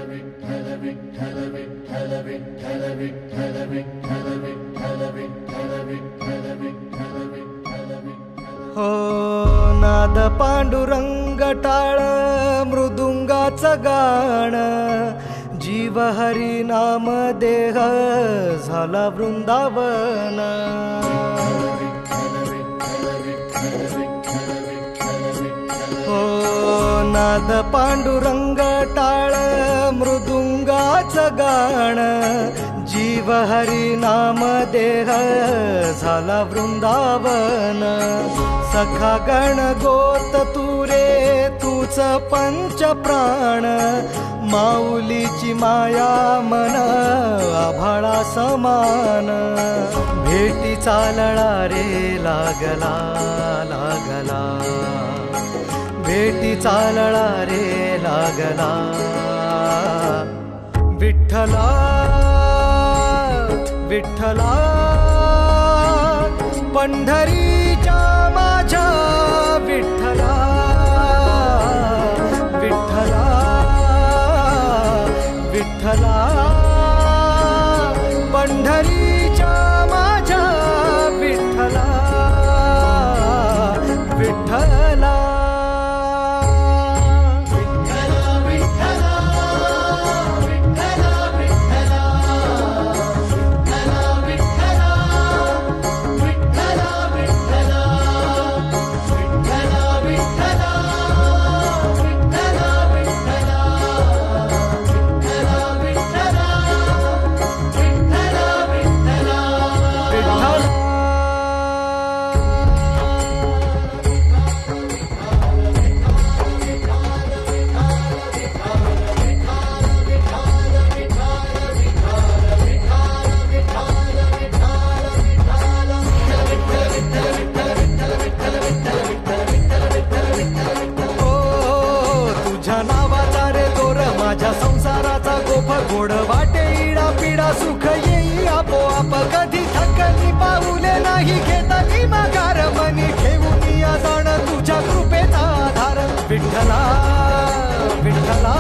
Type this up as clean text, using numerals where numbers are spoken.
हो नाद पांडुरंग टाळ मृदुंगाचं गाणं जीव हरी नाम देह झाला वृंदावन हो नाद पांडुरंग टाळ मृदुंगाचं गाणं जीव हरी नाम देह झाला वृंदावन सखा गण गोत तुरे तूच पंच प्राण माऊलीची माया मन आभाळा समान भेटी चालळा रे लागला लागला भेटी चालळा रे लागला विठ्ठला विठ्ठला पंढरीच्या माझ्या विठ्ठला विठ्ठला विठ्ठला पंढरीच्या माझ्या विठ्ठला विठ्ठला माझ्या संसाराचा गोफ गोड वाटे इडा पिडा सुख येई आपोआप कधी थकली पाऊले नाही घेतली माघार मनी ठेवून या जाण तुझ्या कृपेचा आधार विठ्ठला विठ्ठला